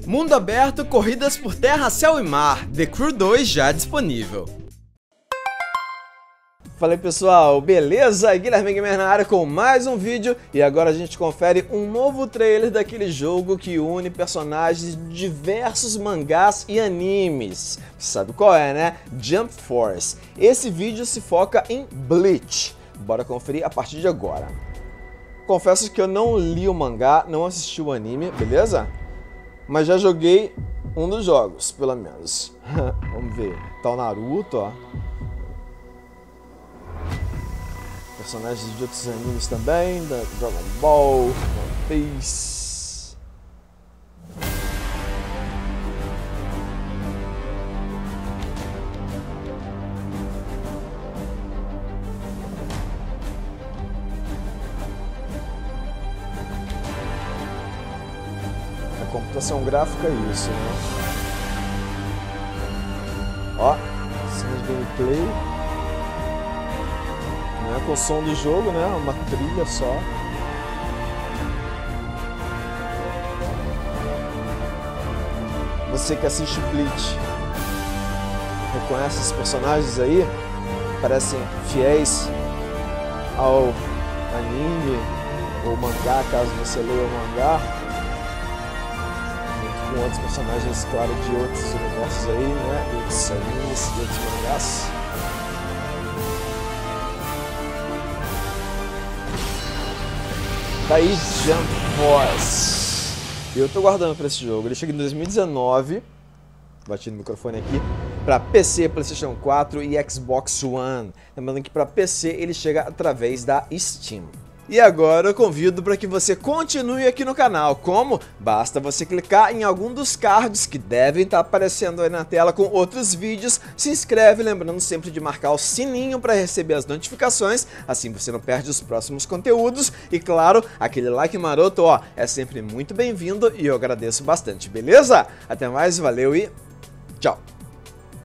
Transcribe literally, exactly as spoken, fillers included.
Mundo aberto, corridas por terra, céu e mar, The Crew dois já disponível. Fala aí pessoal, beleza? Guilherme Gamer na área com mais um vídeo e agora a gente confere um novo trailer daquele jogo que une personagens de diversos mangás e animes. Você sabe qual é, né? Jump Force. Esse vídeo se foca em Bleach. Bora conferir a partir de agora. Confesso que eu não li o mangá, não assisti o anime, beleza? Mas já joguei um dos jogos, pelo menos. Vamos ver. Tá o Naruto, ó. Personagens de outros animes também, da Dragon Ball, One Piece. A computação gráfica é isso, né? Ó, cena de gameplay. Não é com o som do jogo, né? Uma trilha só. Você que assiste Bleach, reconhece esses personagens aí? Parecem fiéis ao anime ou mangá, caso você leia o mangá. Com outros personagens, claro, de outros universos aí, né? De outros animes e outros mangás. Daí Jump Force. Eu tô guardando pra esse jogo. Ele chega em dois mil e dezenove. Bati no microfone aqui. Pra P C, PlayStation quatro e Xbox One. Lembrando que pra P C ele chega através da Steam. E agora eu convido para que você continue aqui no canal. Como? Basta você clicar em algum dos cards que devem estar aparecendo aí na tela com outros vídeos. Se inscreve, lembrando sempre de marcar o sininho para receber as notificações. Assim você não perde os próximos conteúdos. E claro, aquele like maroto, ó, é sempre muito bem-vindo e eu agradeço bastante, beleza? Até mais, valeu e tchau!